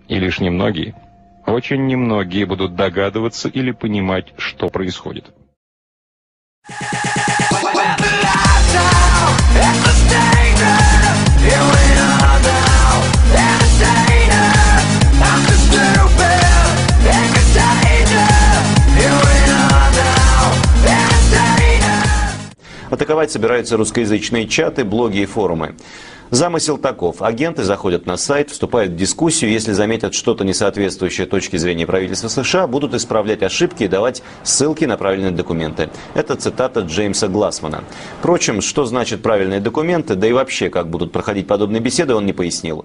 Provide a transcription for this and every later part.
И лишь немногие, очень немногие будут догадываться или понимать, что происходит. Атаковать собираются русскоязычные чаты, блоги и форумы. Замысел таков. Агенты заходят на сайт, вступают в дискуссию. Если заметят что-то несоответствующее точке зрения правительства США, будут исправлять ошибки и давать ссылки на правильные документы. Это цитата Джеймса Глассмана. Впрочем, что значит правильные документы, да и вообще, как будут проходить подобные беседы, он не пояснил.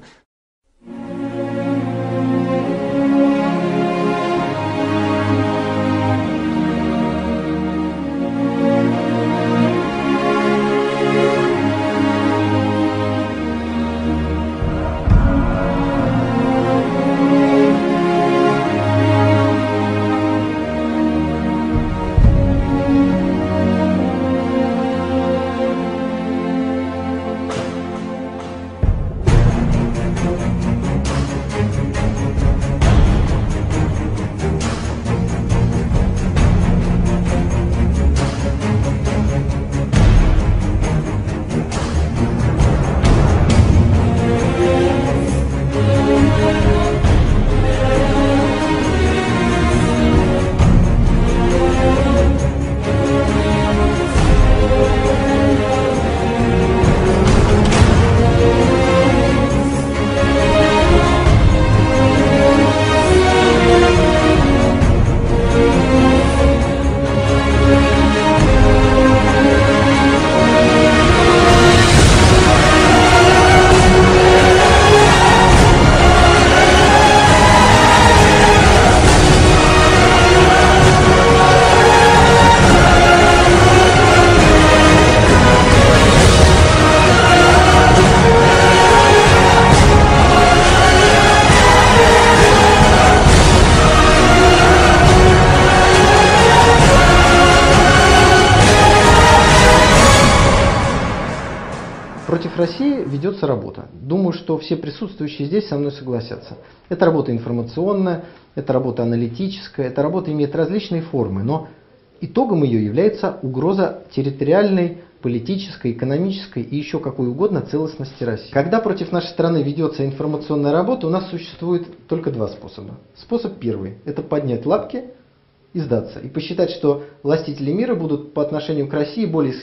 Против России ведется работа. Думаю, что все присутствующие здесь со мной согласятся. Это работа информационная, это работа аналитическая, эта работа имеет различные формы, но итогом ее является угроза территориальной, политической, экономической и еще какой угодно целостности России. Когда против нашей страны ведется информационная работа, у нас существует только два способа. Способ первый – это поднять лапки и сдаться. И посчитать, что властители мира будут по отношению к России более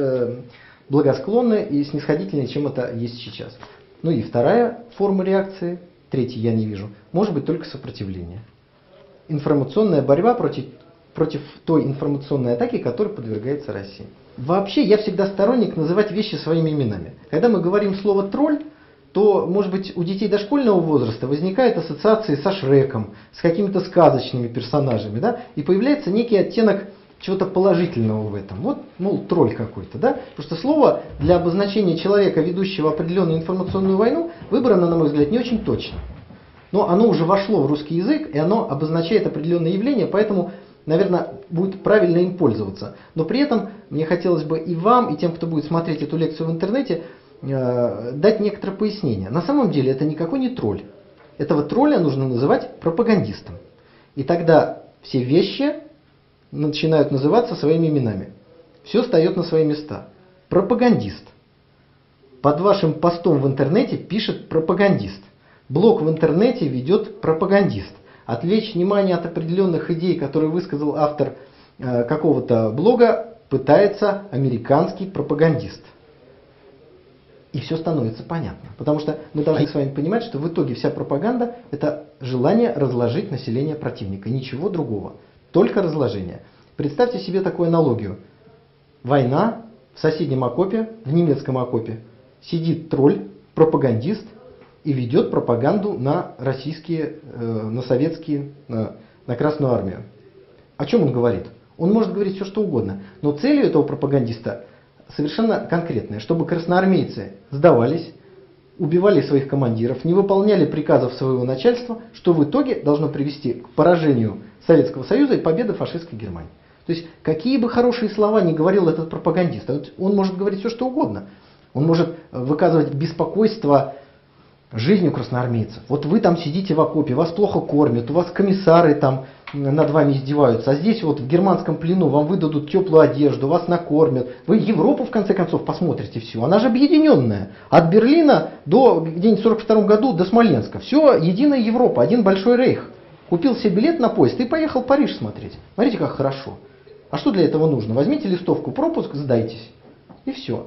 благосклонны и снисходительнее, чем это есть сейчас. Ну и вторая форма реакции, третьей я не вижу, может быть только сопротивление. Информационная борьба против той информационной атаки, которой подвергается Россия. Вообще я всегда сторонник называть вещи своими именами. Когда мы говорим слово «тролль», то, может быть, у детей дошкольного возраста возникают ассоциации со Шреком, с какими-то сказочными персонажами, да? И появляется некий оттенок чего-то положительного в этом. Вот, мол, тролль какой-то, да? Потому что слово для обозначения человека, ведущего определенную информационную войну, выбрано, на мой взгляд, не очень точно. Но оно уже вошло в русский язык, и оно обозначает определенное явление, поэтому, наверное, будет правильно им пользоваться. Но при этом мне хотелось бы и вам, и тем, кто будет смотреть эту лекцию в интернете, дать некоторое пояснение. На самом деле это никакой не тролль. Этого тролля нужно называть пропагандистом. И тогда все вещи начинают называться своими именами. Все встает на свои места. Пропагандист. Под вашим постом в интернете пишет пропагандист. Блог в интернете ведет пропагандист. Отвлечь внимание от определенных идей, которые высказал автор какого-то блога, пытается американский пропагандист. И все становится понятно. Потому что мы должны с вами понимать, что в итоге вся пропаганда – это желание разложить население противника. Ничего другого. Только разложение. Представьте себе такую аналогию. Война, в соседнем окопе, в немецком окопе, сидит тролль, пропагандист и ведет пропаганду на российские, на советские, на Красную Армию. О чем он говорит? Он может говорить все, что угодно. Но целью этого пропагандиста совершенно конкретная. Чтобы красноармейцы сдавались, убивали своих командиров, не выполняли приказов своего начальства, что в итоге должно привести к поражению Советского Союза и победы фашистской Германии. То есть, какие бы хорошие слова ни говорил этот пропагандист, он может говорить все, что угодно. Он может выказывать беспокойство жизнью красноармейцев. Вот вы там сидите в окопе, вас плохо кормят, у вас комиссары там над вами издеваются, а здесь вот в германском плену вам выдадут теплую одежду, вас накормят. Вы Европу в конце концов посмотрите всю, она же объединенная. От Берлина до где-нибудь в 1942 году до Смоленска. Все единая Европа, один большой рейх. Купил себе билет на поезд и поехал Париж смотреть. Смотрите, как хорошо. А что для этого нужно? Возьмите листовку, пропуск, сдайтесь. И все.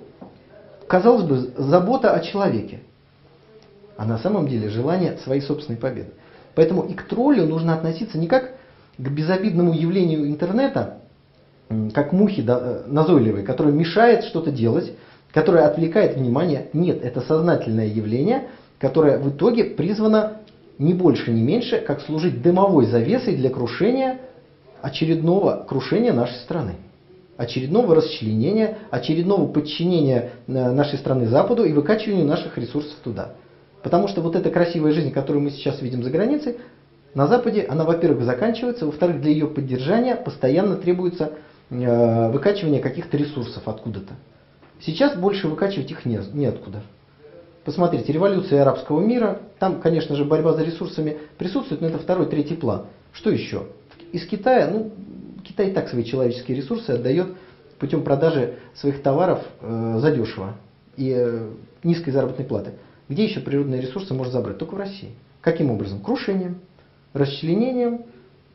Казалось бы, забота о человеке. А на самом деле желание своей собственной победы. Поэтому и к троллю нужно относиться не как к безобидному явлению интернета, как к мухе назойливой, которая мешает что-то делать, которая отвлекает внимание. Нет, это сознательное явление, которое в итоге призвано ни больше, ни меньше, как служить дымовой завесой для крушения, очередного крушения нашей страны. Очередного расчленения, очередного подчинения нашей страны Западу и выкачивания наших ресурсов туда. Потому что вот эта красивая жизнь, которую мы сейчас видим за границей, на Западе, она, во-первых, заканчивается, во-вторых, для ее поддержания постоянно требуется выкачивание каких-то ресурсов откуда-то. Сейчас больше выкачивать их неоткуда. Посмотрите, революция арабского мира, там, конечно же, борьба за ресурсами присутствует, но это второй, третий план. Что еще? Из Китая, Китай и так свои человеческие ресурсы отдает путем продажи своих товаров задешево и низкой заработной платы. Где еще природные ресурсы можно забрать? Только в России. Каким образом? Крушением, расчленением,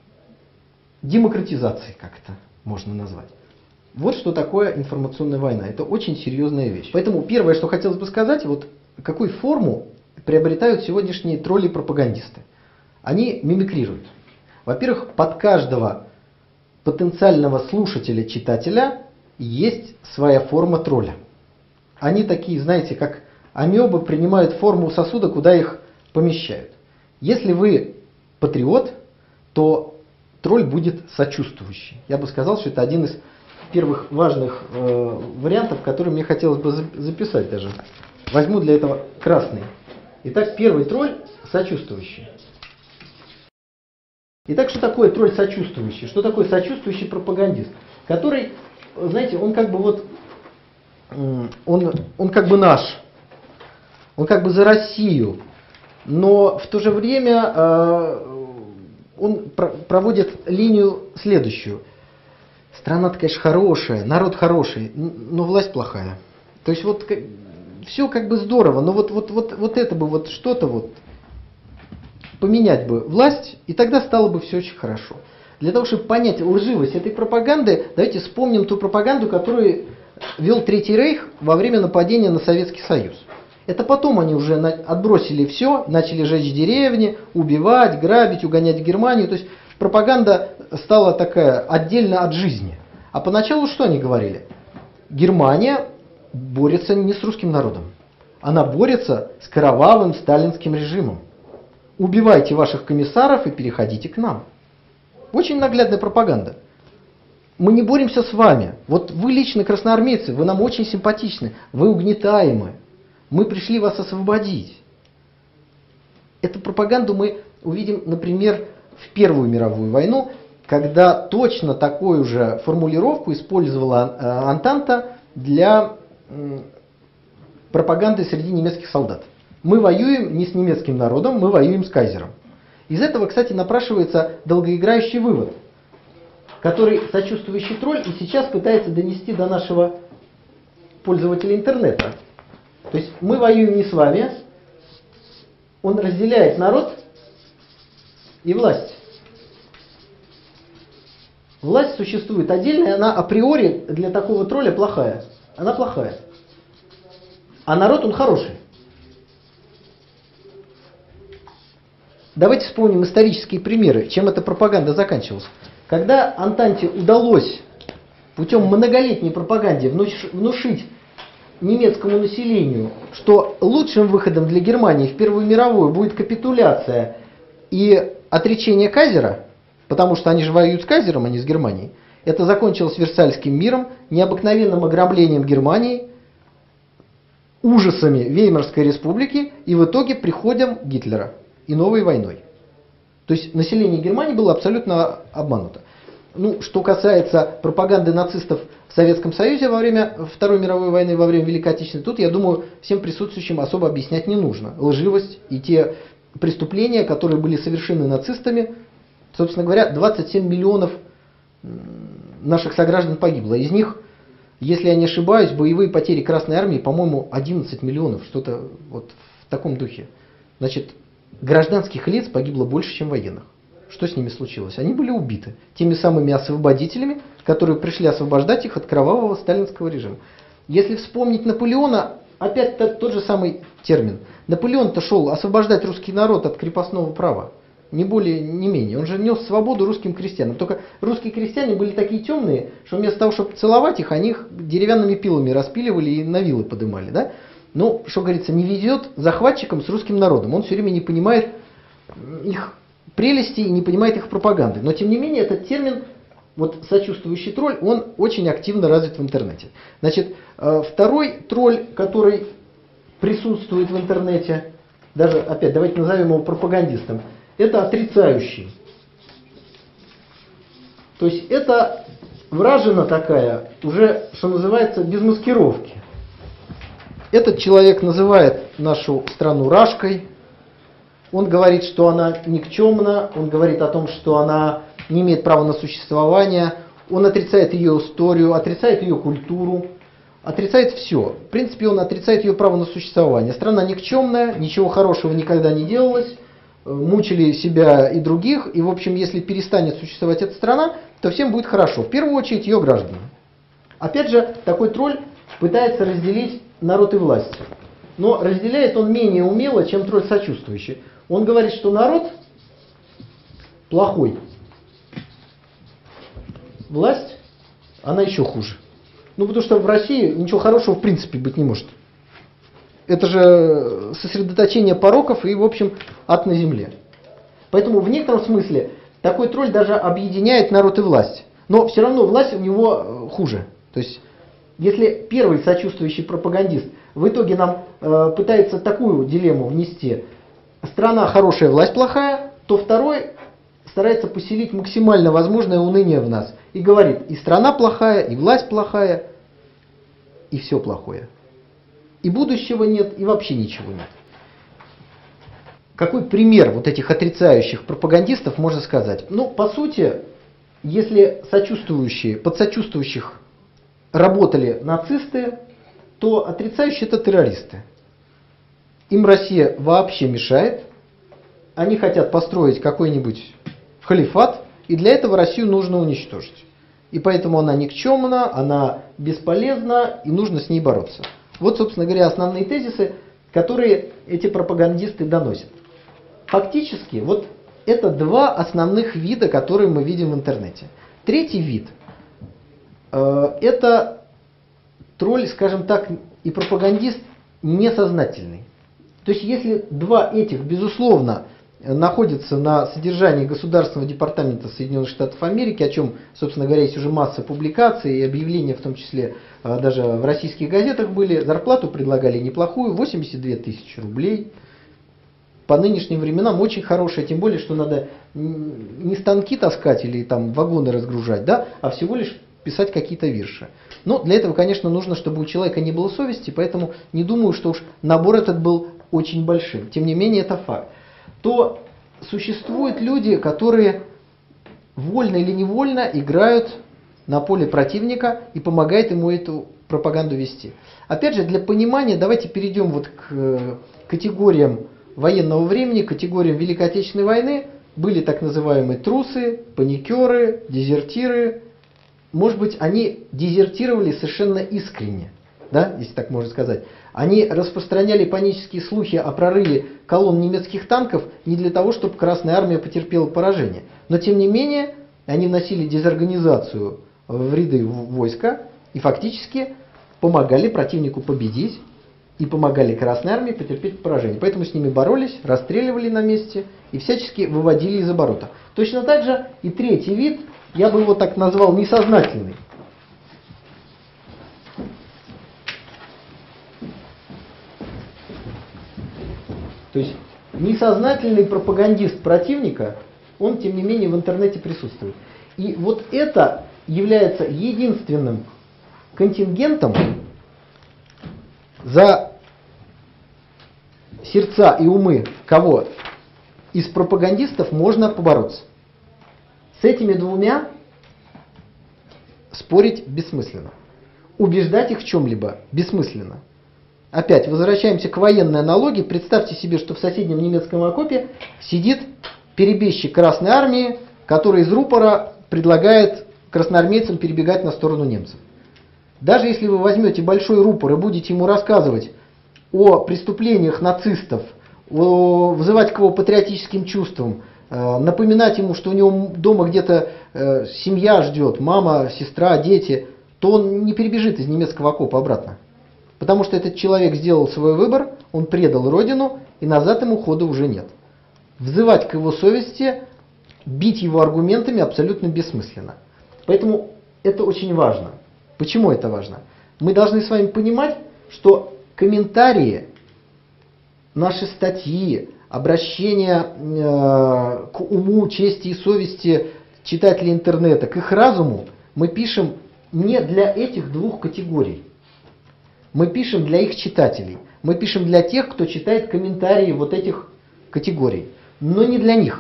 демократизацией, как это можно назвать. Вот что такое информационная война. Это очень серьезная вещь. Поэтому первое, что хотелось бы сказать, вот какую форму приобретают сегодняшние тролли-пропагандисты. Они мимикрируют. Во-первых, под каждого потенциального слушателя, читателя есть своя форма тролля. Они такие, знаете, как амебы принимают форму сосуда, куда их помещают. Если вы патриот, то тролль будет сочувствующий. Я бы сказал, что это один из первых важных вариантов, который мне хотелось бы записать даже. Возьму для этого красный. Итак, первый тролль сочувствующий. Итак, что такое тролль сочувствующий? Что такое сочувствующий пропагандист? Который, знаете, он как бы вот, он как бы наш. Он как бы за Россию, но в то же время он проводит линию следующую. Страна-то, конечно, хорошая, народ хороший, но власть плохая. То есть вот все как бы здорово, но вот это бы вот что-то вот поменять бы власть, и тогда стало бы все очень хорошо. Для того, чтобы понять лживость этой пропаганды, давайте вспомним ту пропаганду, которую вел Третий Рейх во время нападения на Советский Союз. Это потом они уже отбросили все, начали жечь деревни, убивать, грабить, угонять в Германию. То есть пропаганда стала такая отдельно от жизни. А поначалу что они говорили? Германия борется не с русским народом. Она борется с кровавым сталинским режимом. Убивайте ваших комиссаров и переходите к нам. Очень наглядная пропаганда. Мы не боремся с вами. Вот вы лично красноармейцы, вы нам очень симпатичны, вы угнетаемы. Мы пришли вас освободить. Эту пропаганду мы увидим, например, в Первую мировую войну, когда точно такую же формулировку использовала Антанта для пропаганды среди немецких солдат. Мы воюем не с немецким народом, мы воюем с кайзером. Из этого, кстати, напрашивается долгоиграющий вывод, который сочувствующий тролль и сейчас пытается донести до нашего пользователя интернета. То есть мы воюем не с вами, он разделяет народ и власть. Власть существует отдельно, и она априори для такого тролля плохая. Она плохая. А народ, он хороший. Давайте вспомним исторические примеры, чем эта пропаганда заканчивалась. Когда Антанте удалось путем многолетней пропаганды внушить немецкому населению, что лучшим выходом для Германии в Первую мировую будет капитуляция и отречение кайзера, потому что они же воюют с кайзером, а не с Германией, это закончилось Версальским миром, необыкновенным ограблением Германии, ужасами Веймарской республики и в итоге приходом Гитлера и новой войной. То есть население Германии было абсолютно обмануто. Ну, что касается пропаганды нацистов в Советском Союзе во время Второй мировой войны, во время Великой Отечественной, тут, я думаю, всем присутствующим особо объяснять не нужно. Лживость и те преступления, которые были совершены нацистами, собственно говоря, 27 миллионов наших сограждан погибло. Из них, если я не ошибаюсь, боевые потери Красной Армии, по-моему, 11 миллионов, что-то вот в таком духе. Значит, гражданских лиц погибло больше, чем военных. Что с ними случилось? Они были убиты теми самыми освободителями, которые пришли освобождать их от кровавого сталинского режима. Если вспомнить Наполеона, опять тот же самый термин. Наполеон-то шел освобождать русский народ от крепостного права. Не более, не менее. Он же нес свободу русским крестьянам. Только русские крестьяне были такие темные, что вместо того, чтобы целовать их, они их деревянными пилами распиливали и на вилы подымали. Да? Но, что говорится, не везет захватчикам с русским народом. Он все время не понимает их прелести и не понимает их пропаганды. Но, тем не менее, этот термин, вот сочувствующий тролль, он очень активно развит в интернете. Значит, второй тролль, который присутствует в интернете, даже, опять, давайте назовем его пропагандистом, это отрицающий. То есть это вражина такая, уже, что называется, без маскировки. Этот человек называет нашу страну рашкой. Он говорит, что она никчемна, он говорит о том, что она не имеет права на существование, он отрицает ее историю, отрицает ее культуру, отрицает все. В принципе, он отрицает ее право на существование. Страна никчемная, ничего хорошего никогда не делалось, мучили себя и других, и, в общем, если перестанет существовать эта страна, то всем будет хорошо. В первую очередь ее граждане. Опять же, такой тролль пытается разделить народ и власть. Но разделяет он менее умело, чем тролль сочувствующий. Он говорит, что народ плохой. Власть, она еще хуже. Ну, потому что в России ничего хорошего в принципе быть не может. Это же сосредоточение пороков и, в общем, ад на земле. Поэтому в некотором смысле такой тролль даже объединяет народ и власть. Но все равно власть у него хуже. То есть, если первый сочувствующий пропагандист в итоге нам пытается такую дилемму внести: страна хорошая, власть плохая, то второй старается поселить максимально возможное уныние в нас. И говорит, и страна плохая, и власть плохая, и все плохое. И будущего нет, и вообще ничего нет. Какой пример вот этих отрицающих пропагандистов можно сказать? Ну, по сути, если сочувствующие, под сочувствующих работали нацисты, то отрицающие это террористы. Им Россия вообще мешает. Они хотят построить какой-нибудь халифат, и для этого Россию нужно уничтожить. И поэтому она никчемна, она бесполезна, и нужно с ней бороться. Вот, собственно говоря, основные тезисы, которые эти пропагандисты доносят. Фактически, вот это два основных вида, которые мы видим в интернете. Третий вид это тролль, скажем так, и пропагандист несознательный. То есть, если два этих, безусловно, находятся на содержании Государственного департамента Соединенных Штатов Америки, о чем, собственно говоря, есть уже масса публикаций и объявления, в том числе даже в российских газетах были, зарплату предлагали неплохую, 82 тысячи рублей. По нынешним временам очень хорошая, тем более, что надо не станки таскать или там вагоны разгружать, да, а всего лишь писать какие-то вирши. Но для этого, конечно, нужно, чтобы у человека не было совести, поэтому не думаю, что уж набор этот был очень большим. Тем не менее, это факт. То существуют люди, которые вольно или невольно играют на поле противника и помогают ему эту пропаганду вести. Опять же, для понимания давайте перейдем вот к категориям военного времени, категориям Великой Отечественной войны. Были так называемые трусы, паникеры, дезертиры. Может быть, они дезертировали совершенно искренне, да, если так можно сказать. Они распространяли панические слухи о прорыве колонн немецких танков не для того, чтобы Красная Армия потерпела поражение. Но, тем не менее, они вносили дезорганизацию в ряды войска и фактически помогали противнику победить и помогали Красной Армии потерпеть поражение. Поэтому с ними боролись, расстреливали на месте и всячески выводили из оборота. Точно так же и третий вид, я бы его так назвал, несознательный. То есть несознательный пропагандист противника, он, тем не менее, в интернете присутствует. И вот это является единственным контингентом, за сердца и умы кого из пропагандистов можно побороться. С этими двумя спорить бессмысленно. Убеждать их в чем-либо бессмысленно. Опять возвращаемся к военной аналогии. Представьте себе, что в соседнем немецком окопе сидит перебежчик Красной Армии, который из рупора предлагает красноармейцам перебегать на сторону немцев. Даже если вы возьмете большой рупор и будете ему рассказывать о преступлениях нацистов, вызывать к его патриотическим чувствам, напоминать ему, что у него дома где-то семья ждет, мама, сестра, дети, то он не перебежит из немецкого окопа обратно. Потому что этот человек сделал свой выбор, он предал родину, и назад ему хода уже нет. Взывать к его совести, бить его аргументами абсолютно бессмысленно. Поэтому это очень важно. Почему это важно? Мы должны с вами понимать, что комментарии, наши статьи, обращения к уму, чести и совести читателей интернета, к их разуму, мы пишем не для этих двух категорий. Мы пишем для их читателей. Мы пишем для тех, кто читает комментарии вот этих категорий. Но не для них.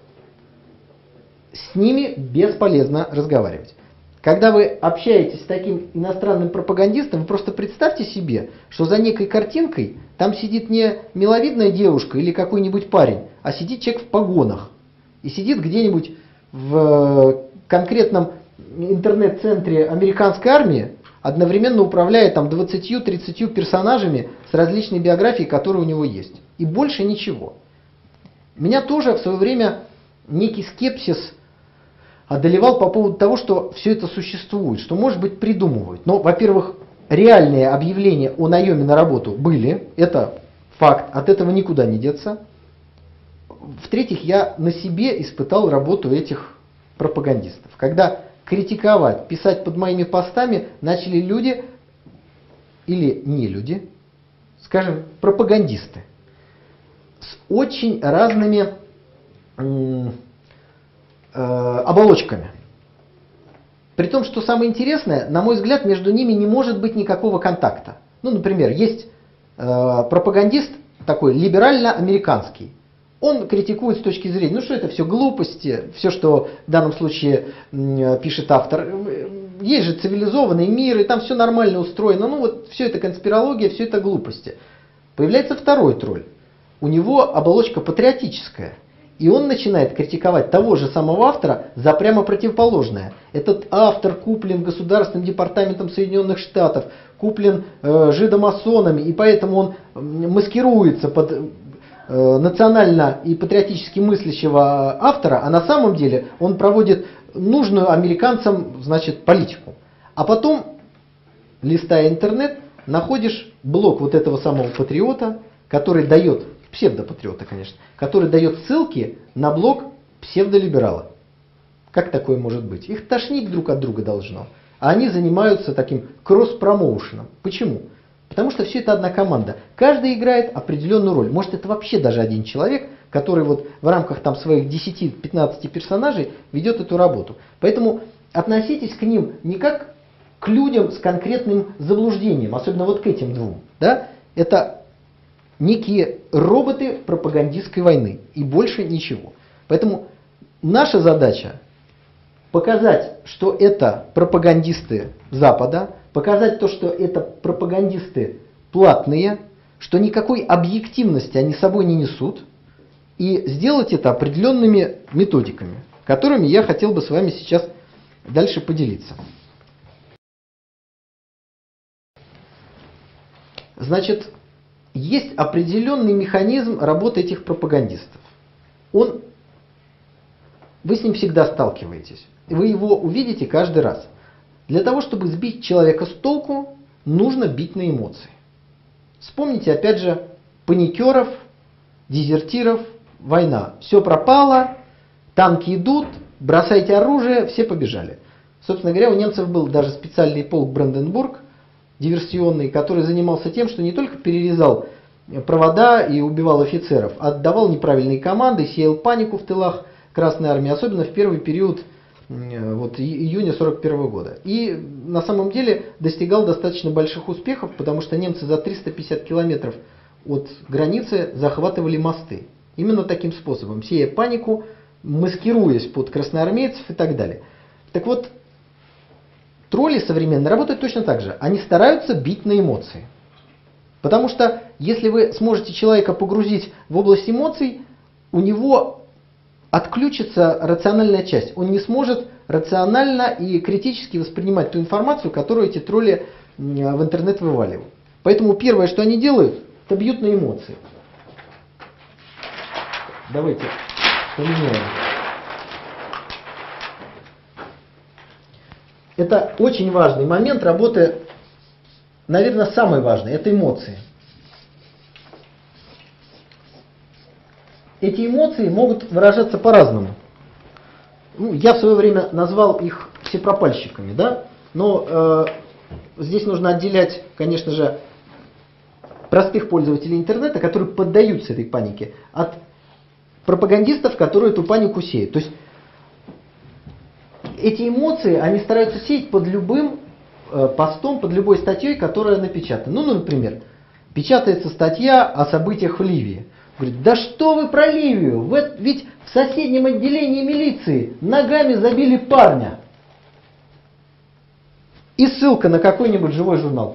С ними бесполезно разговаривать. Когда вы общаетесь с таким иностранным пропагандистом, вы просто представьте себе, что за некой картинкой там сидит не миловидная девушка или какой-нибудь парень, а сидит человек в погонах. И сидит где-нибудь в конкретном интернет-центре американской армии, одновременно управляя там 20-30 персонажами с различной биографией, которые у него есть. И больше ничего. Меня тоже в свое время некий скепсис одолевал по поводу того, что все это существует, что, может быть, придумывают. Но, во-первых, реальные объявления о наеме на работу были, это факт, от этого никуда не деться. В-третьих, я на себе испытал работу этих пропагандистов. Когда критиковать, писать под моими постами начали люди, или не люди, скажем, пропагандисты, с очень разными оболочками. При том, что самое интересное, на мой взгляд, между ними не может быть никакого контакта. Ну, например, есть пропагандист такой либерально-американский. Он критикует с точки зрения, ну что это все глупости, все, что в данном случае пишет автор. Есть же цивилизованный мир, и там все нормально устроено. Ну вот все это конспирология, все это глупости. Появляется второй тролль. У него оболочка патриотическая. И он начинает критиковать того же самого автора за прямо противоположное. Этот автор куплен Государственным департаментом Соединенных Штатов, куплен жидомасонами, и поэтому он маскируется под национально и патриотически мыслящего автора, а на самом деле он проводит нужную американцам, значит, политику. А потом, листая интернет, находишь блог вот этого самого патриота, который дает, псевдопатриота, конечно, который дает ссылки на блог псевдолиберала. Как такое может быть? Их тошнить друг от друга должно. А они занимаются таким кросс-промоушеном. Почему? Потому что все это одна команда. Каждый играет определенную роль. Может, это вообще даже один человек, который вот в рамках там своих 10-15 персонажей ведет эту работу. Поэтому относитесь к ним не как к людям с конкретным заблуждением, особенно вот к этим двум. Да? Это некие роботы пропагандистской войны и больше ничего. Поэтому наша задача показать, что это пропагандисты Запада, показать то, что это пропагандисты платные, что никакой объективности они собой не несут, и сделать это определенными методиками, которыми я хотел бы с вами сейчас дальше поделиться. Значит, есть определенный механизм работы этих пропагандистов. Вы с ним всегда сталкиваетесь. Вы его увидите каждый раз. Для того, чтобы сбить человека с толку, нужно бить на эмоции. Вспомните, опять же, паникеров, дезертиров, война. Все пропало, танки идут, бросайте оружие, все побежали. Собственно говоря, у немцев был даже специальный полк Бранденбург, диверсионный, который занимался тем, что не только перерезал провода и убивал офицеров, а отдавал неправильные команды, сеял панику в тылах Красной Армии, особенно в первый период вот, июня 1941 года. И на самом деле достигал достаточно больших успехов, потому что немцы за 350 километров от границы захватывали мосты. Именно таким способом, сея панику, маскируясь под красноармейцев и так далее. Так вот, тролли современные работают точно так же. Они стараются бить на эмоции. Потому что если вы сможете человека погрузить в область эмоций, у него отключится рациональная часть. Он не сможет рационально и критически воспринимать ту информацию, которую эти тролли в интернет вываливают. Поэтому первое, что они делают, это бьют на эмоции. Давайте поменяем. Это очень важный момент работы, наверное, самый важный, это эмоции. Эти эмоции могут выражаться по-разному. Ну, я в свое время назвал их всепропальщиками, да? Но здесь нужно отделять, конечно же, простых пользователей интернета, которые поддаются этой панике, от пропагандистов, которые эту панику сеют. То есть эти эмоции они стараются сеять под любым постом, под любой статьей, которая напечатана. Ну, например, печатается статья о событиях в Ливии. Говорит, да что вы про Ливию? Ведь в соседнем отделении милиции ногами забили парня. И ссылка на какой-нибудь живой журнал.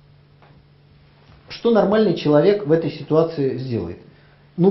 Что нормальный человек в этой ситуации сделает? Ну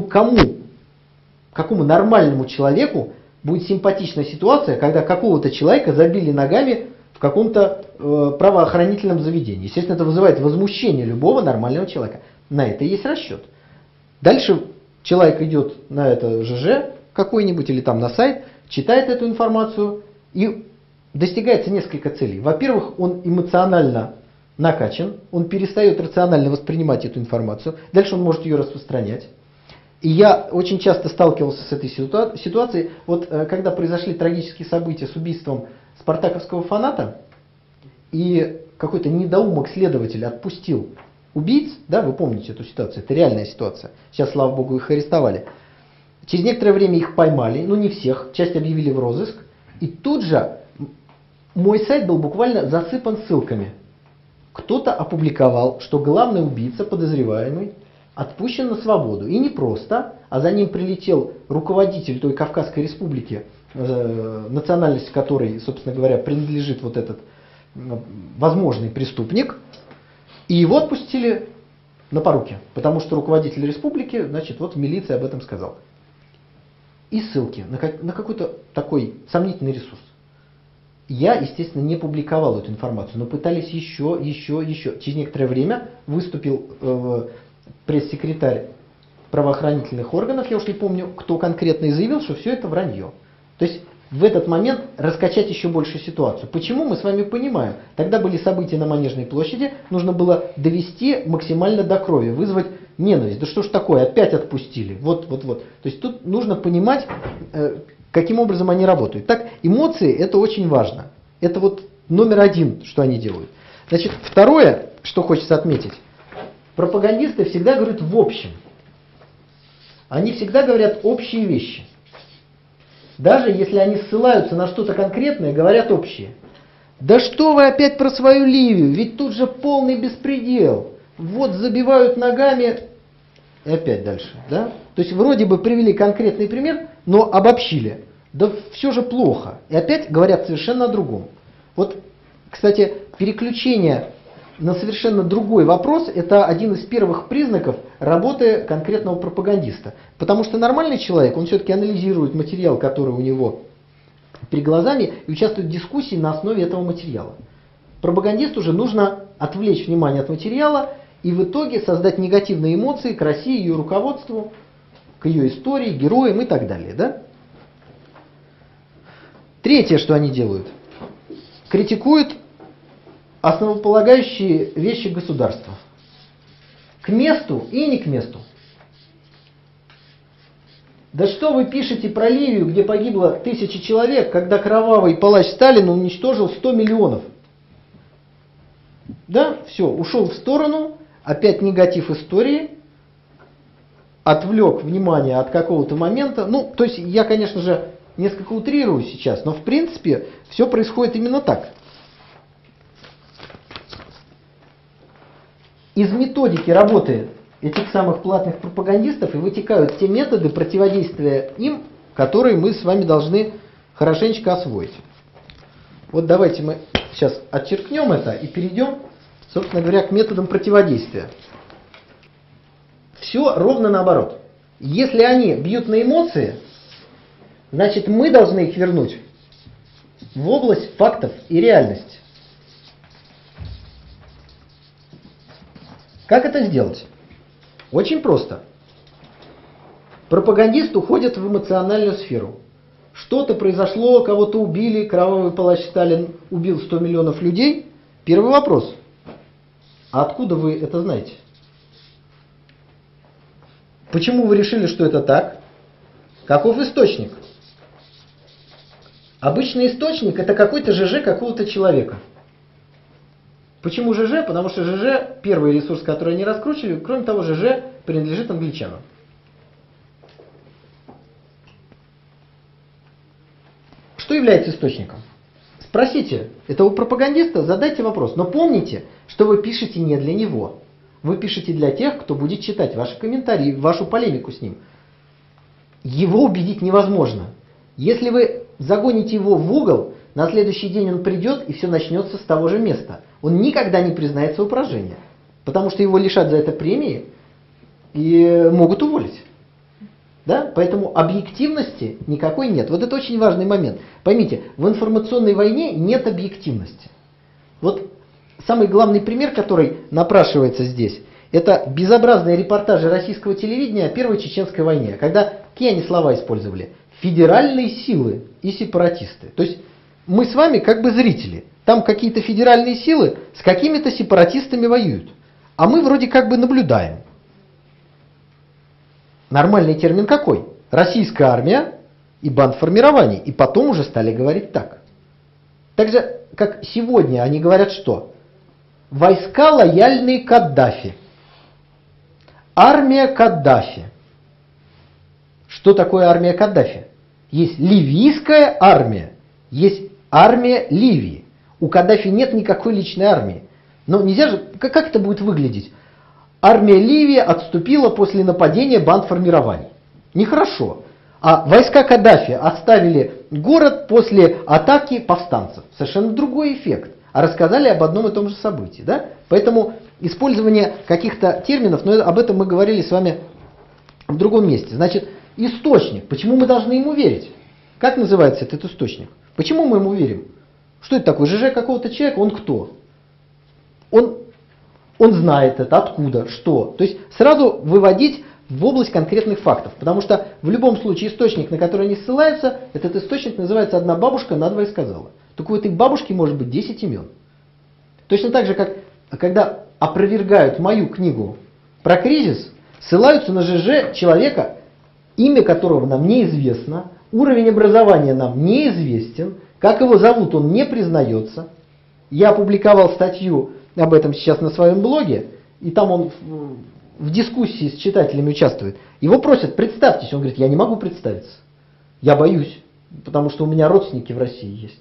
какому нормальному человеку будет симпатичная ситуация, когда какого-то человека забили ногами в каком-то правоохранительном заведении? Естественно, это вызывает возмущение любого нормального человека. На это есть расчет. Дальше человек идет на это ЖЖ какой-нибудь или там на сайт, читает эту информацию и достигается несколько целей. Во-первых, он эмоционально накачан, он перестает рационально воспринимать эту информацию, дальше он может ее распространять. И я очень часто сталкивался с этой ситуацией. Вот когда произошли трагические события с убийством спартаковского фаната, и какой-то недоумок-следователь отпустил убийц, да, вы помните эту ситуацию, это реальная ситуация. Сейчас, слава богу, их арестовали. Через некоторое время их поймали, ну не всех, часть объявили в розыск. И тут же мой сайт был буквально засыпан ссылками. Кто-то опубликовал, что главный убийца, подозреваемый, отпущен на свободу. И не просто, а за ним прилетел руководитель той Кавказской республики, национальность которой, собственно говоря, принадлежит вот этот возможный преступник. И его отпустили на поруки, потому что руководитель республики, значит, вот в милиции об этом сказал. И ссылки на какой-то такой сомнительный ресурс. Я, естественно, не публиковал эту информацию, но пытались еще. Через некоторое время выступил пресс-секретарь правоохранительных органов, я уж не помню, кто конкретно, и заявил, что все это вранье. То есть в этот момент раскачать еще больше ситуацию. Почему, мы с вами понимаем. Тогда были события на Манежной площади, нужно было довести максимально до крови, вызвать ненависть. Да что ж такое, опять отпустили. Вот. То есть тут нужно понимать, каким образом они работают. Так, эмоции это очень важно. Это вот номер один, что они делают. Значит, второе, что хочется отметить. Пропагандисты всегда говорят в общем. Они всегда говорят общие вещи. Даже если они ссылаются на что-то конкретное, говорят общие. Да что вы опять про свою Ливию? Ведь тут же полный беспредел. Вот забивают ногами. И опять дальше. Да? То есть вроде бы привели конкретный пример, но обобщили. Да все же плохо. И опять говорят совершенно о другом. Вот, кстати, переключение на совершенно другой вопрос – это один из первых признаков работы конкретного пропагандиста. Потому что нормальный человек, он все-таки анализирует материал, который у него перед глазами, и участвует в дискуссии на основе этого материала. Пропагандисту же нужно отвлечь внимание от материала и в итоге создать негативные эмоции к России, ее руководству, к ее истории, героям и так далее. Да? Третье, что они делают. Критикуют основополагающие вещи государства. К месту и не к месту. Да что вы пишете про Ливию, где погибло 1000 человек, когда кровавый палач Сталин уничтожил 100 миллионов? Да, все, ушел в сторону, опять негатив истории, отвлек внимание от какого-то момента. Ну, то есть я, конечно же, несколько утрирую сейчас, но в принципе все происходит именно так. Из методики работы этих самых платных пропагандистов и вытекают те методы противодействия им, которые мы с вами должны хорошенечко освоить. Вот давайте мы сейчас отчеркнем это и перейдем, собственно говоря, к методам противодействия. Все ровно наоборот. Если они бьют на эмоции, значит мы должны их вернуть в область фактов и реальности. Как это сделать? Очень просто. Пропагандист уходит в эмоциональную сферу. Что-то произошло, кого-то убили, кровавый палач Сталин убил 100 миллионов людей. Первый вопрос. А откуда вы это знаете? Почему вы решили, что это так? Каков источник? Обычный источник — это какой-то ЖЖ какого-то человека. Почему ЖЖ? Потому что ЖЖ — первый ресурс, который они раскручивали. Кроме того, ЖЖ принадлежит англичанам. Что является источником? Спросите этого пропагандиста, задайте вопрос. Но помните, что вы пишете не для него. Вы пишете для тех, кто будет читать ваши комментарии, вашу полемику с ним. Его убедить невозможно. Если вы загоните его в угол, на следующий день он придет, и все начнется с того же места. Он никогда не признает свое поражение. Потому что его лишат за это премии и могут уволить. Да? Поэтому объективности никакой нет. Вот это очень важный момент. Поймите, в информационной войне нет объективности. Вот самый главный пример, который напрашивается здесь, это безобразные репортажи российского телевидения о Первой Чеченской войне. Когда какие они слова использовали? Федеральные силы и сепаратисты. То есть мы с вами как бы зрители. Там какие-то федеральные силы с какими-то сепаратистами воюют. А мы вроде как бы наблюдаем. Нормальный термин какой? Российская армия и бандформирование. И потом уже стали говорить так. Так же, как сегодня они говорят что? Войска, лояльные Каддафи. Армия Каддафи. Что такое армия Каддафи? Есть ливийская армия, есть армия Ливии. У Каддафи нет никакой личной армии. Но нельзя же, как это будет выглядеть? Армия Ливии отступила после нападения бандформирований. Нехорошо. А войска Каддафи оставили город после атаки повстанцев. Совершенно другой эффект. А рассказали об одном и том же событии. Да? Поэтому использование каких-то терминов, но об этом мы говорили с вами в другом месте. Значит, источник. Почему мы должны ему верить? Как называется этот источник? Почему мы ему верим? Что это такое? ЖЖ какого-то человека? Он кто? Он знает это, откуда, что. То есть сразу выводить в область конкретных фактов. Потому что в любом случае источник, на который они ссылаются, этот источник называется «одна бабушка надвое сказала». Только у этой бабушки может быть 10 имен. Точно так же, как когда опровергают мою книгу про кризис, ссылаются на ЖЖ человека, имя которого нам неизвестно, уровень образования нам неизвестен, как его зовут, он не признается. Я опубликовал статью об этом сейчас на своем блоге, и там он в дискуссии с читателями участвует. Его просят, представьтесь. Он говорит, я не могу представиться. Я боюсь, потому что у меня родственники в России есть.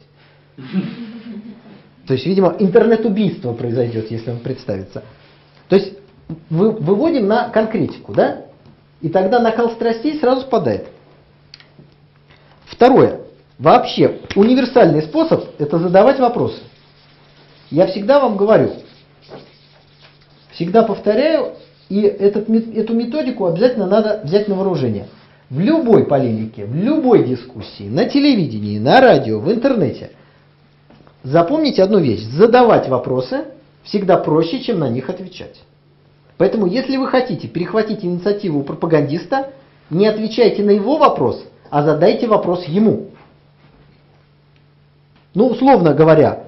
То есть, видимо, интернет-убийство произойдет, если он представится. То есть, выводим на конкретику, да? И тогда накал страстей сразу спадает. Второе. Вообще, универсальный способ – это задавать вопросы. Я всегда вам говорю, всегда повторяю, и эту методику обязательно надо взять на вооружение. В любой полемике, в любой дискуссии, на телевидении, на радио, в интернете. Запомните одну вещь. Задавать вопросы всегда проще, чем на них отвечать. Поэтому, если вы хотите перехватить инициативу у пропагандиста, не отвечайте на его вопрос, а задайте вопрос ему. Ну, условно говоря,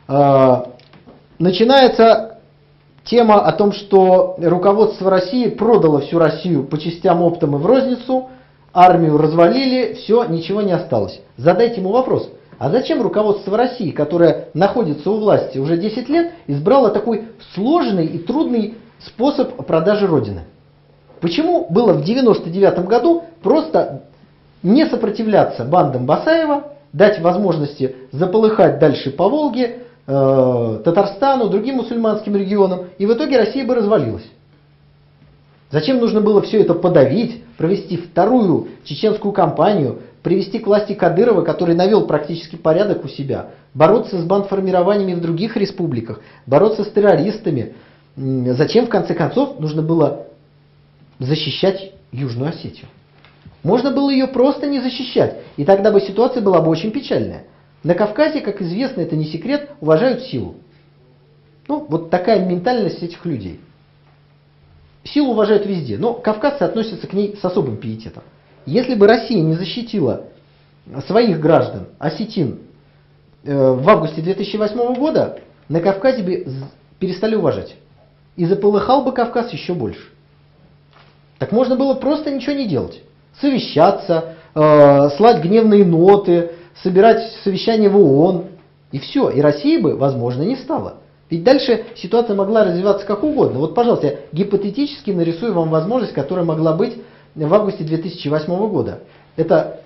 начинается тема о том, что руководство России продало всю Россию по частям оптом и в розницу, армию развалили, все, ничего не осталось. Задайте ему вопрос. А зачем руководство России, которое находится у власти уже 10 лет, избрало такой сложный и трудный способ продажи Родины? Почему было в 1999 году просто не сопротивляться бандам Басаева, дать возможности заполыхать дальше по Волге, Татарстану, другим мусульманским регионам, и в итоге Россия бы развалилась. Зачем нужно было все это подавить, провести вторую чеченскую кампанию, привести к власти Кадырова, который навел практически порядок у себя, бороться с бандформированиями в других республиках, бороться с террористами? Зачем, в конце концов, нужно было защищать Южную Осетию? Можно было ее просто не защищать, и тогда бы ситуация была бы очень печальная. На Кавказе, как известно, это не секрет, уважают силу. Ну, вот такая ментальность этих людей. Силу уважают везде, но кавказцы относятся к ней с особым пиететом. Если бы Россия не защитила своих граждан, осетин, в августе 2008 года, на Кавказе бы перестали уважать. И заполыхал бы Кавказ еще больше. Так можно было просто ничего не делать. Совещаться, слать гневные ноты, собирать совещания в ООН. И все. И России бы, возможно, не стало. Ведь дальше ситуация могла развиваться как угодно. Вот, пожалуйста, я гипотетически нарисую вам возможность, которая могла быть в августе 2008 года. Это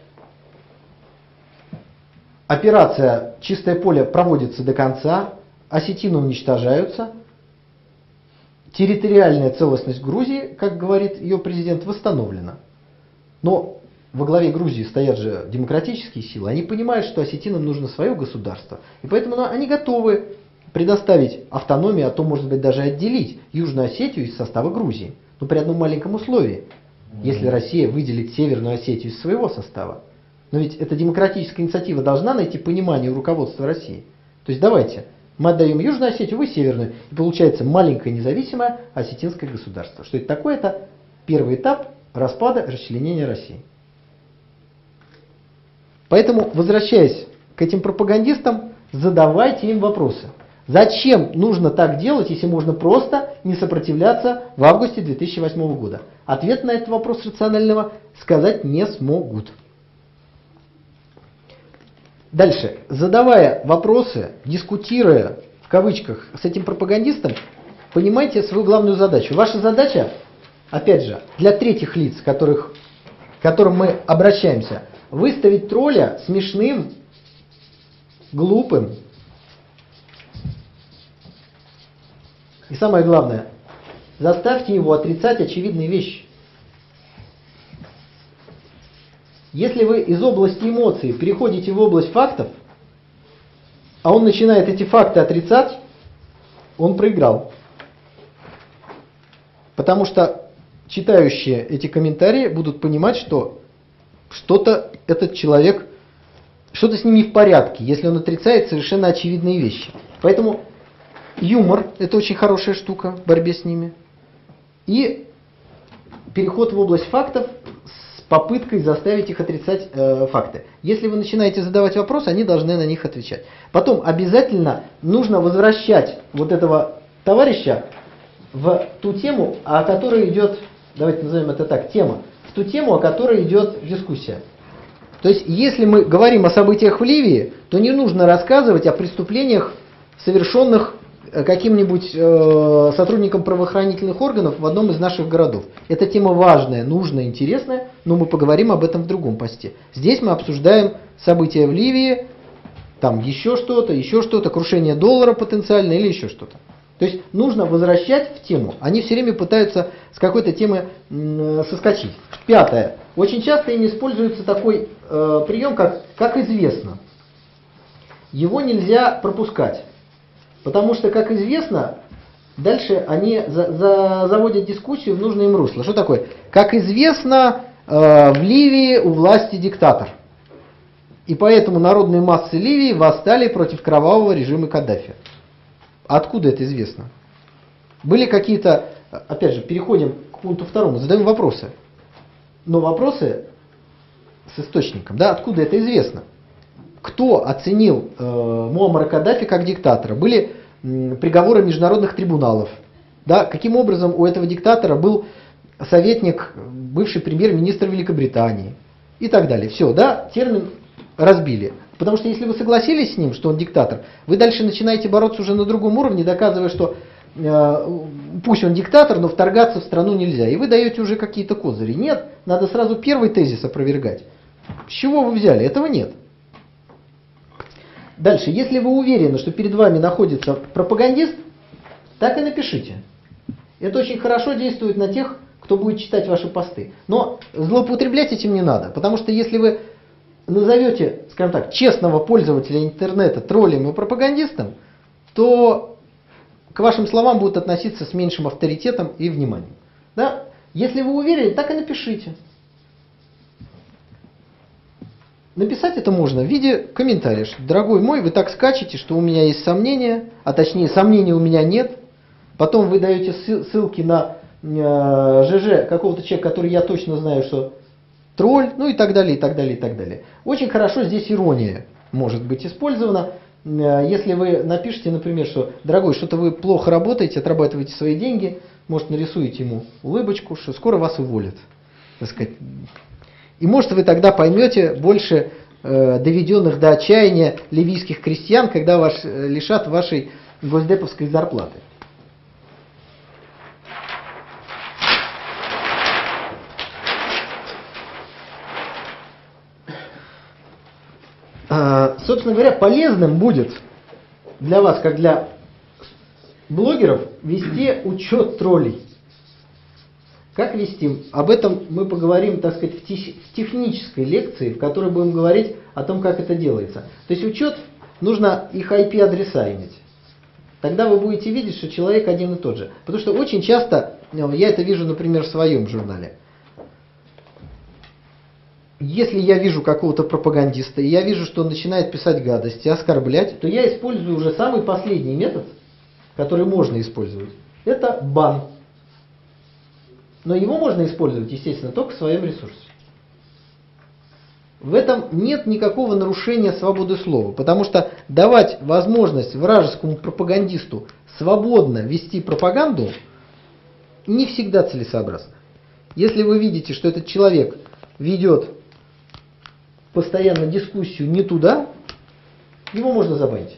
операция «Чистое поле» проводится до конца, осетины уничтожаются, территориальная целостность Грузии, как говорит ее президент, восстановлена. Но во главе Грузии стоят же демократические силы, они понимают, что осетинам нужно свое государство, и поэтому они готовы предоставить автономию, а то, может быть, даже отделить Южную Осетию из состава Грузии. Но при одном маленьком условии. Если Россия выделит Северную Осетию из своего состава. Но ведь эта демократическая инициатива должна найти понимание у руководства России. То есть давайте, мы отдаем Южную Осетию, вы Северную. И получается маленькое независимое осетинское государство. Что это такое? Это первый этап распада, расчленения России. Поэтому, возвращаясь к этим пропагандистам, задавайте им вопросы. Зачем нужно так делать, если можно просто не сопротивляться в августе 2008 года? Ответ на этот вопрос рационального сказать не смогут. Дальше. Задавая вопросы, дискутируя, в кавычках, с этим пропагандистом, понимаете свою главную задачу. Ваша задача, опять же, для третьих лиц, к которым мы обращаемся, выставить тролля смешным, глупым. И самое главное, заставьте его отрицать очевидные вещи. Если вы из области эмоций переходите в область фактов, а он начинает эти факты отрицать, он проиграл. Потому что читающие эти комментарии будут понимать, что что-то этот человек, что-то с ним не в порядке, если он отрицает совершенно очевидные вещи. Поэтому юмор – это очень хорошая штука в борьбе с ними. И переход в область фактов с попыткой заставить их отрицать факты. Если вы начинаете задавать вопросы, они должны на них отвечать. Потом обязательно нужно возвращать вот этого товарища в ту тему, о которой идет, давайте назовем это так, тема, в ту тему, о которой идет дискуссия. То есть, если мы говорим о событиях в Ливии, то не нужно рассказывать о преступлениях, совершенных каким-нибудь сотрудником правоохранительных органов в одном из наших городов. Эта тема важная, нужная, интересная, но мы поговорим об этом в другом посте. Здесь мы обсуждаем события в Ливии, там еще что-то, крушение доллара потенциально или еще что-то. То есть нужно возвращать в тему. Они все время пытаются с какой-то темы соскочить. Пятое. Очень часто им используется такой прием, как известно. Его нельзя пропускать. Потому что, как известно, дальше они заводят дискуссию в нужное им русло. Что такое? Как известно, в Ливии у власти диктатор. И поэтому народные массы Ливии восстали против кровавого режима Каддафи. Откуда это известно? Были какие-то, опять же, переходим к пункту второму, задаем вопросы. Но вопросы с источником. Да, откуда это известно? Кто оценил Муаммара Каддафи как диктатора? Были приговоры международных трибуналов. Да, каким образом у этого диктатора был советник, бывший премьер-министр Великобритании и так далее. Все, да, термин разбили. Потому что если вы согласились с ним, что он диктатор, вы дальше начинаете бороться уже на другом уровне, доказывая, что пусть он диктатор, но вторгаться в страну нельзя. И вы даете уже какие-то козыри. Нет, надо сразу первый тезис опровергать. С чего вы взяли? Этого нет. Дальше, если вы уверены, что перед вами находится пропагандист, так и напишите. Это очень хорошо действует на тех, кто будет читать ваши посты. Но злоупотреблять этим не надо, потому что если вы назовете, скажем так, честного пользователя интернета троллем и пропагандистом, то к вашим словам будут относиться с меньшим авторитетом и вниманием. Да? Если вы уверены, так и напишите. Написать это можно в виде комментария, что, дорогой мой, вы так скачете, что у меня есть сомнения, а точнее сомнений у меня нет. Потом вы даете ссылки на ЖЖ какого-то человека, который я точно знаю, что тролль, ну и так далее, и так далее, и так далее. Очень хорошо здесь ирония может быть использована. Если вы напишите, например, что, дорогой, что-то вы плохо работаете, отрабатываете свои деньги, может, нарисуете ему улыбочку, что скоро вас уволят, так сказать. И может вы тогда поймете больше доведенных до отчаяния ливийских крестьян, когда вас лишат вашей госдеповской зарплаты. Собственно говоря, полезным будет для вас, как для блогеров, вести учет троллей. Как вести? Об этом мы поговорим, так сказать, в технической лекции, в которой будем говорить о том, как это делается. То есть учет, нужно их IP-адреса иметь. Тогда вы будете видеть, что человек один и тот же. Потому что очень часто, я это вижу, например, в своем журнале. Если я вижу какого-то пропагандиста, и я вижу, что он начинает писать гадости, оскорблять, то я использую уже самый последний метод, который можно использовать. Это бан. Но его можно использовать, естественно, только в своем ресурсе. В этом нет никакого нарушения свободы слова, потому что давать возможность вражескому пропагандисту свободно вести пропаганду не всегда целесообразно. Если вы видите, что этот человек ведет постоянно дискуссию не туда, его можно забанить.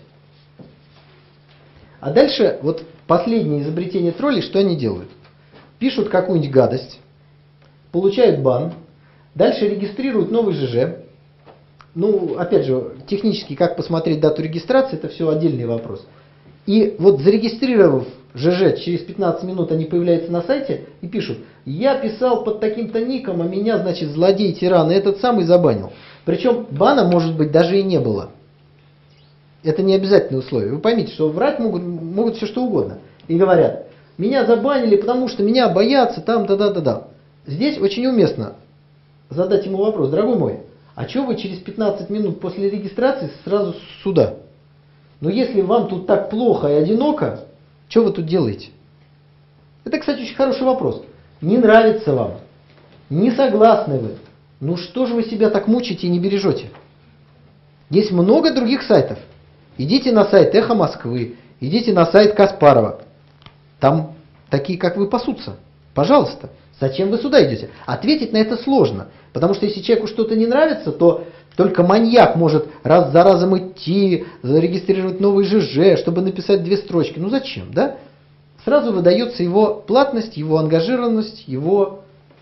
А дальше, вот последнее изобретение троллей, что они делают? Пишут какую-нибудь гадость, получают бан, дальше регистрируют новый ЖЖ. Ну, опять же, технически, как посмотреть дату регистрации, это все отдельный вопрос. И вот зарегистрировав ЖЖ, через 15 минут они появляются на сайте и пишут: я писал под таким-то ником, а меня, значит, злодей, тиран, и этот самый забанил. Причем бана, может быть, даже и не было. Это не обязательное условие. Вы поймите, что врать могут все что угодно. И говорят: меня забанили, потому что меня боятся, там, да-да-да-да. Здесь очень уместно задать ему вопрос: дорогой мой, а что вы через 15 минут после регистрации сразу сюда? Но если вам тут так плохо и одиноко, что вы тут делаете? Это, кстати, очень хороший вопрос. Не нравится вам? Не согласны вы? Ну что же вы себя так мучаете и не бережете? Есть много других сайтов. Идите на сайт Эхо Москвы, идите на сайт Каспарова. Там такие, как вы, пасутся. Пожалуйста. Зачем вы сюда идете? Ответить на это сложно. Потому что если человеку что-то не нравится, то только маньяк может раз за разом идти, зарегистрировать новый ЖЖ, чтобы написать 2 строчки. Ну зачем, да? Сразу выдается его платность, его ангажированность, его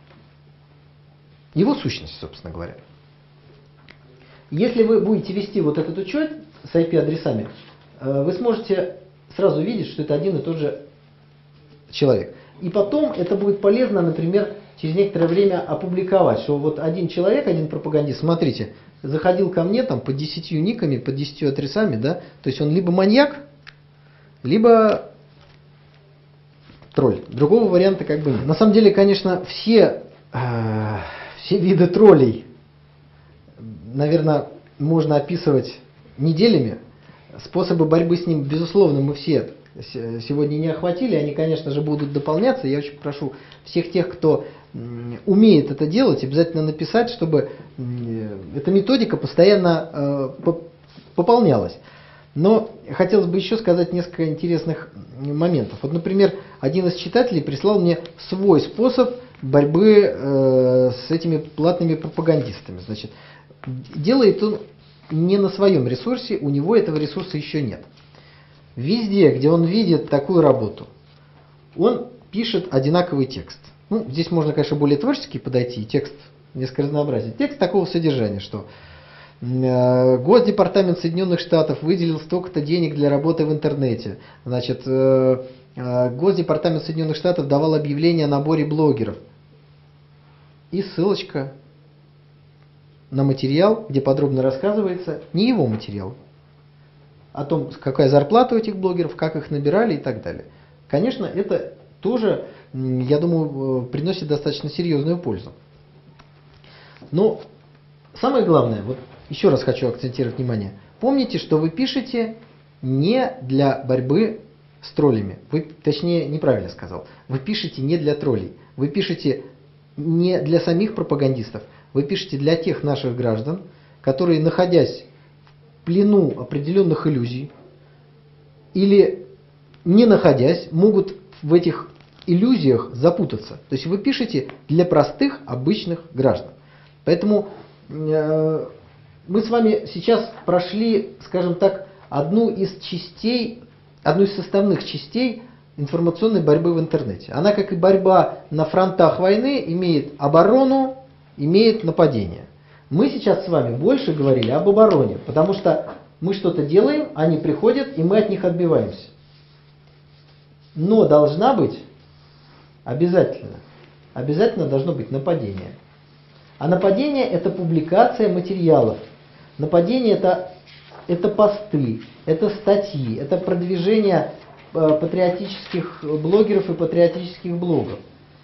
сущность, собственно говоря. Если вы будете вести вот этот учет с IP-адресами, вы сможете сразу видеть, что это один и тот же человек. И потом это будет полезно, например, через некоторое время опубликовать, что вот один человек, один пропагандист, смотрите, заходил ко мне там под 10 никами, под 10 адресами, да, то есть он либо маньяк, либо тролль. Другого варианта как бы нет. На самом деле, конечно, все виды троллей, наверное, можно описывать неделями. Способы борьбы с ним, безусловно, мы все сегодня не охватили. Они, конечно же, будут дополняться. Я очень прошу всех тех, кто умеет это делать, обязательно написать, чтобы эта методика постоянно пополнялась. Но хотелось бы еще сказать несколько интересных моментов. Вот, например, один из читателей прислал мне свой способ борьбы с этими платными пропагандистами. Значит, делает он не на своем ресурсе, у него этого ресурса еще нет. Везде, где он видит такую работу, он пишет одинаковый текст. Ну, здесь можно, конечно, более творчески подойти и текст несколько разнообразия. Текст такого содержания, что Госдепартамент Соединенных Штатов выделил столько-то денег для работы в интернете. Значит, Госдепартамент Соединенных Штатов давал объявление о наборе блогеров. И ссылочка на материал, где подробно рассказывается, не его материал, о том, какая зарплата у этих блогеров, как их набирали и так далее. Конечно, это тоже, я думаю, приносит достаточно серьезную пользу. Но самое главное, вот еще раз хочу акцентировать внимание, помните, что вы пишете не для борьбы с троллями. Вы, точнее, неправильно сказал. Вы пишете не для троллей. Вы пишете не для самих пропагандистов. Вы пишете для тех наших граждан, которые, находясь в плену определенных иллюзий или не находясь, могут в этих иллюзиях запутаться. То есть вы пишете для простых, обычных граждан. Поэтому мы с вами сейчас прошли, скажем так, одну из составных частей информационной борьбы в интернете. Она, как и борьба на фронтах войны, имеет оборону, имеет нападение. Мы сейчас с вами больше говорили об обороне, потому что мы что-то делаем, они приходят, и мы от них отбиваемся. Но должна быть обязательно должно быть нападение. А нападение — это публикация материалов. Нападение — это посты, это статьи, это продвижение патриотических блогеров и патриотических блогов.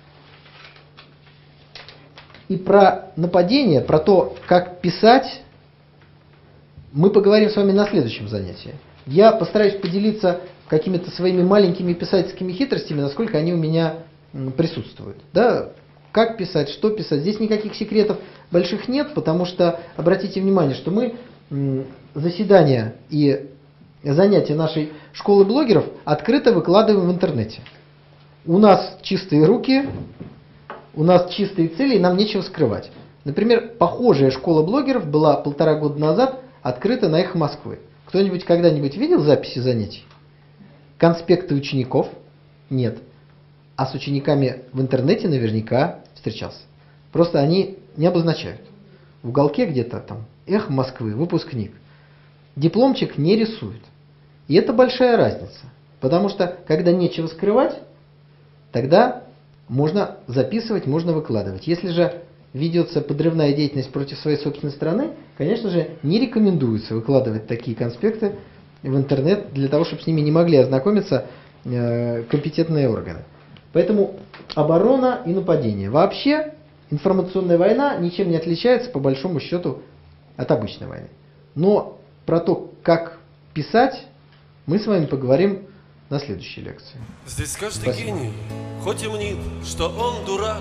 И про нападение, про то, как писать, мы поговорим с вами на следующем занятии. Я постараюсь поделиться какими-то своими маленькими писательскими хитростями, насколько они у меня присутствуют. Да? Как писать, что писать. Здесь никаких секретов больших нет, потому что, обратите внимание, что мы заседания и занятия нашей школы блогеров открыто выкладываем в интернете. У нас чистые руки, у нас чистые цели, и нам нечего скрывать. Например, похожая школа блогеров была 1,5 года назад открыта на «Эхо Москвы». Кто-нибудь когда-нибудь видел записи занятий? Конспекты учеников? Нет. А с учениками в интернете наверняка встречался. Просто они не обозначают. В уголке где-то там «Эхо Москвы», выпускник. Дипломчик не рисует. И это большая разница. Потому что, когда нечего скрывать, тогда можно записывать, можно выкладывать. Если же ведется подрывная деятельность против своей собственной страны, конечно же, не рекомендуется выкладывать такие конспекты в интернет для того, чтобы с ними не могли ознакомиться компетентные органы. Поэтому оборона и нападение. Вообще информационная война ничем не отличается, по большому счету, от обычной войны. Но про то, как писать, мы с вами поговорим на следующей лекции. Здесь каждый гений, хоть и мнит, что он дурак.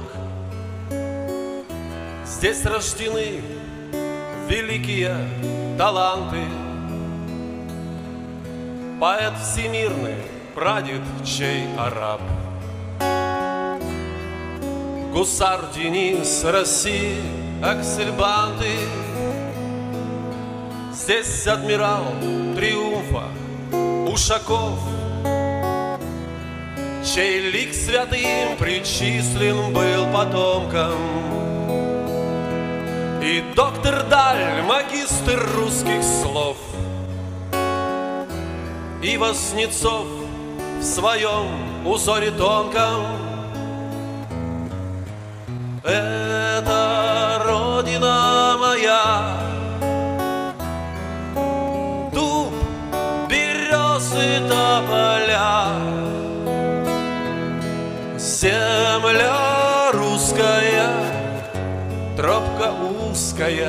Здесь рождены великие таланты. Поэт всемирный, прадед чей араб. Гусар Денис России, Аксельбанты. Здесь адмирал триумфа Ушаков, чей лик святым причислен был потомкам. И доктор Даль, магистр русских слов, и Вознецов в своем узоре тонком. Это родина моя, дуб, березы, тополя, земля русская, тропка узкая,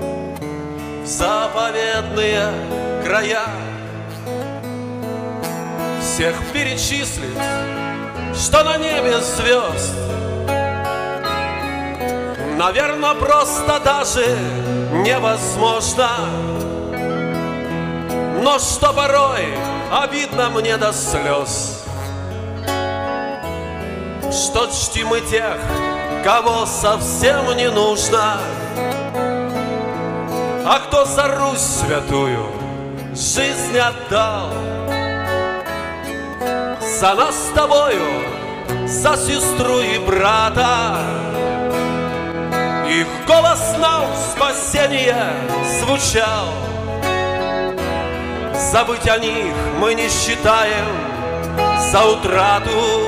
заповедные края. Всех перечислить, что на небе звезд, наверное, просто даже невозможно. Но что порой обидно мне до слез, что чтим мы тех, кого совсем не нужно, а кто за Русь святую жизнь отдал. За нас с тобою, за сестру и брата, Их голос нам спасения звучал. Забыть о них мы не считаем за утрату.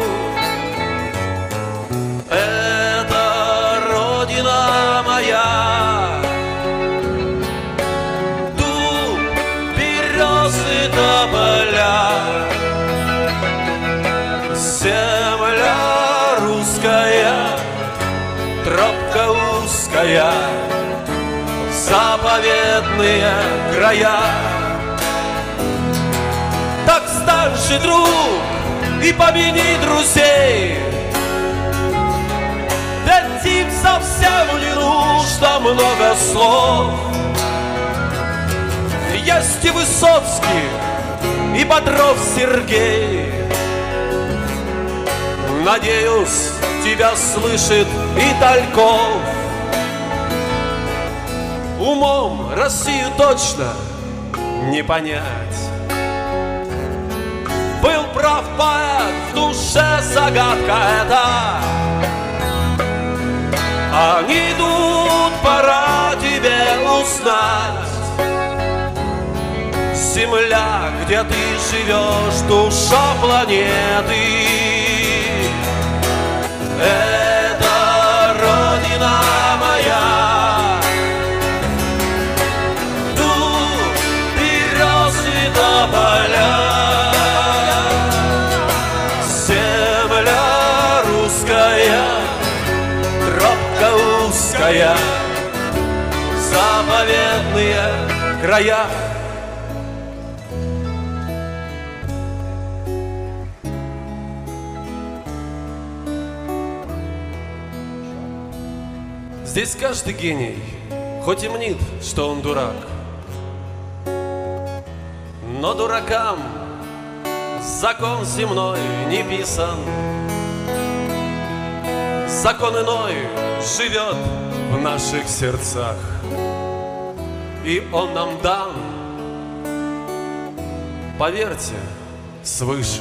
Это Родина моя, дуб, березы, тополя, земля русская, тропка узкая, заповедные края. Так стань же, друг, и помяни друзей, ведь им совсем не нужно много слов. Есть и Высоцкий, и Бодров Сергей. Надеюсь, тебя слышит и Тальков. Умом Россию точно не понять. Был прав поэт, в душе загадка эта. Они идут, пора тебе узнать. Земля, где ты живешь, душа планеты. Это Родина моя, дуб, березы, тополя, земля русская, тропка узкая, заповедные края. Здесь каждый гений, хоть и мнит, что он дурак, но дуракам закон земной не писан. Закон иной живет в наших сердцах, и он нам дан, поверьте, свыше.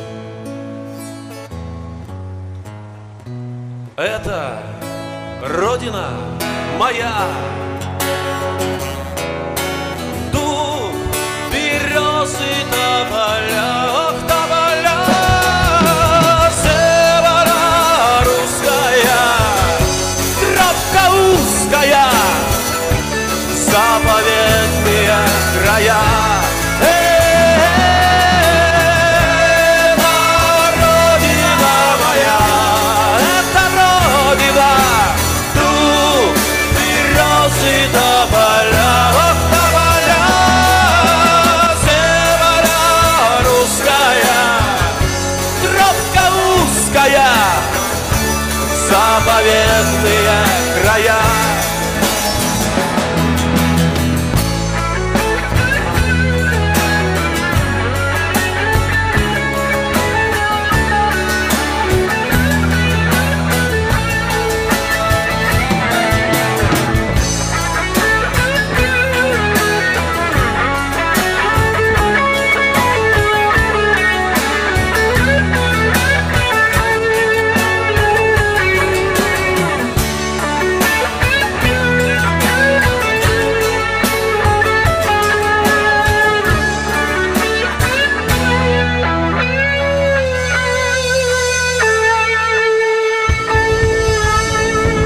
Это Родина моя, дуб, березы, тополя, ох, тополя, земля русская, тропка узкая, заповедные края. Тополя, ох, тополя, земля русская, тропка узкая, заповедные края.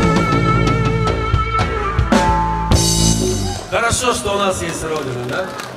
Хорошо, что у нас есть Родина, да?